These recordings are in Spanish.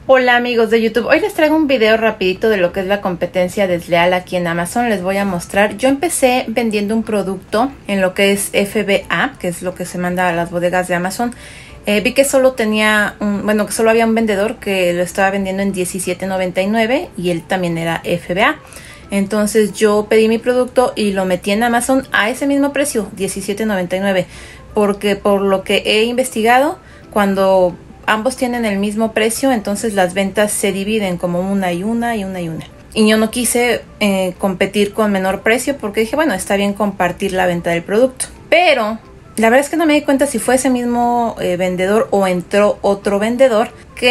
Hola amigos de YouTube, hoy les traigo un video rapidito de lo que es la competencia desleal aquí en Amazon. Les voy a mostrar, yo empecé vendiendo un producto en lo que es FBA, que es lo que se manda a las bodegas de Amazon. Vi que solo tenía que solo había un vendedor que lo estaba vendiendo en $17.99 y él también era FBA. Entonces yo pedí mi producto y lo metí en Amazon a ese mismo precio, $17.99, porque por lo que he investigado, cuando ambos tienen el mismo precio, entonces las ventas se dividen como una y una. Y yo no quise competir con menor precio porque dije, bueno, está bien compartir la venta del producto. Pero la verdad es que no me di cuenta si fue ese mismo vendedor o entró otro vendedor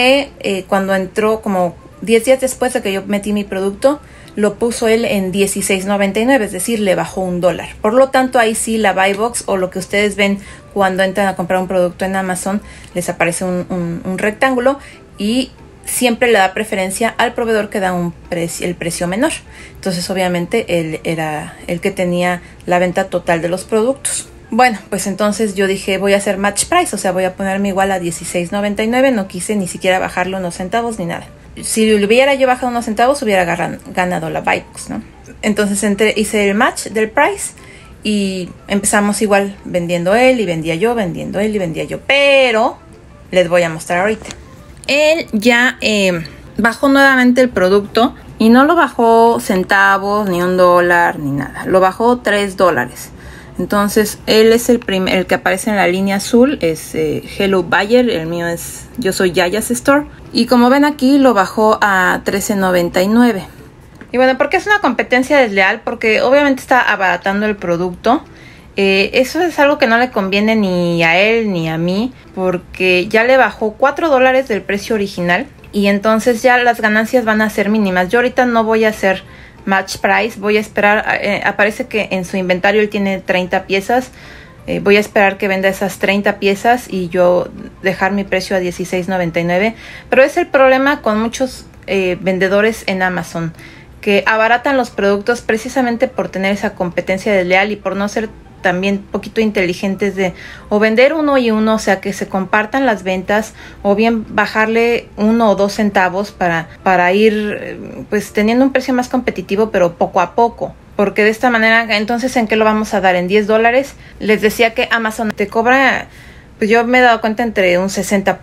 que cuando entró como 10 días después de que yo metí mi producto, lo puso él en $16.99, es decir, le bajó $1. Por lo tanto, ahí sí la buy box o lo que ustedes ven cuando entran a comprar un producto en Amazon, les aparece un rectángulo y siempre le da preferencia al proveedor que da el precio menor. Entonces, obviamente, él era el que tenía la venta total de los productos. Bueno, pues entonces yo dije, voy a hacer match price, o sea, voy a ponerme igual a $16.99, no quise ni siquiera bajarle unos centavos ni nada. Si le hubiera yo bajado unos centavos, hubiera ganado la buy box, ¿no? Entonces hice el match del price y empezamos igual vendiendo él y vendía yo, vendiendo él y vendía yo. Pero les voy a mostrar ahorita. Él ya bajó nuevamente el producto y no lo bajó centavos, ni $1, ni nada. Lo bajó $3. Entonces él es el que aparece en la línea azul, es Hello Buyer, el mío es Yo Soy Yaya's Store. Y como ven aquí lo bajó a $13.99. Y bueno, ¿por qué es una competencia desleal? Porque obviamente está abaratando el producto. Eso es algo que no le conviene ni a él ni a mí, porque ya le bajó $4 del precio original y entonces ya las ganancias van a ser mínimas. Yo ahorita no voy a hacer match price, voy a esperar, aparece que en su inventario él tiene 30 piezas, voy a esperar que venda esas 30 piezas y yo dejar mi precio a $16.99, pero es el problema con muchos vendedores en Amazon, que abaratan los productos precisamente por tener esa competencia desleal y por no ser también poquito inteligentes de o vender uno y uno, o sea que se compartan las ventas, o bien bajarle 1 o 2 centavos para ir pues teniendo un precio más competitivo, pero poco a poco, porque de esta manera entonces ¿en qué lo vamos a dar? ¿En $10? Les decía que Amazon te cobra, pues yo me he dado cuenta, entre un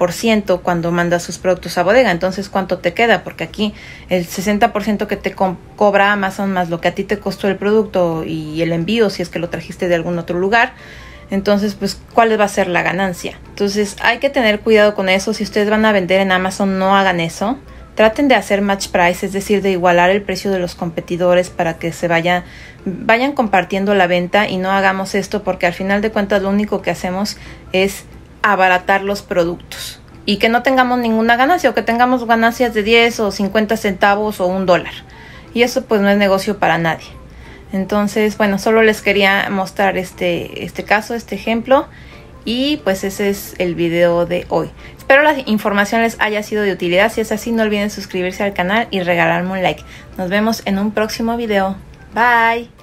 60% cuando mandas sus productos a bodega. Entonces, ¿cuánto te queda? Porque aquí el 60% que te cobra Amazon más lo que a ti te costó el producto y el envío, si es que lo trajiste de algún otro lugar, entonces, pues, ¿cuál va a ser la ganancia? Entonces, hay que tener cuidado con eso. Si ustedes van a vender en Amazon, no hagan eso. Traten de hacer match price, es decir, de igualar el precio de los competidores para que se vayan compartiendo la venta, y no hagamos esto porque al final de cuentas lo único que hacemos es abaratar los productos y que no tengamos ninguna ganancia, o que tengamos ganancias de 10 o 50 centavos o $1, y eso pues no es negocio para nadie. Entonces, bueno, solo les quería mostrar este caso, este ejemplo, y pues ese es el video de hoy. Espero la información les haya sido de utilidad. Si es así, no olviden suscribirse al canal y regalarme un like. Nos vemos en un próximo video. Bye.